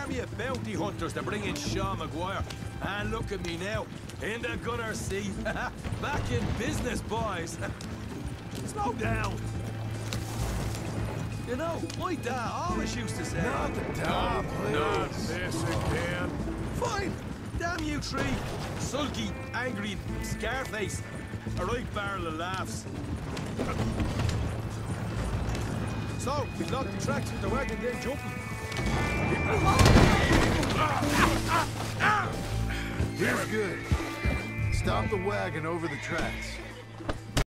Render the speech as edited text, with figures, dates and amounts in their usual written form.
army of bounty hunters to bring in Sean Maguire. And look at me now, in the gunner's seat. Back in business, boys. Slow down. You know, my dad always used to say... Not the dog, please. Not this again. Fine. Damn you three. Sulky, angry, Scarface. A right barrel of laughs. So, we've locked the tracks with the wagon then jumping. Here's good. Stop the wagon over the tracks.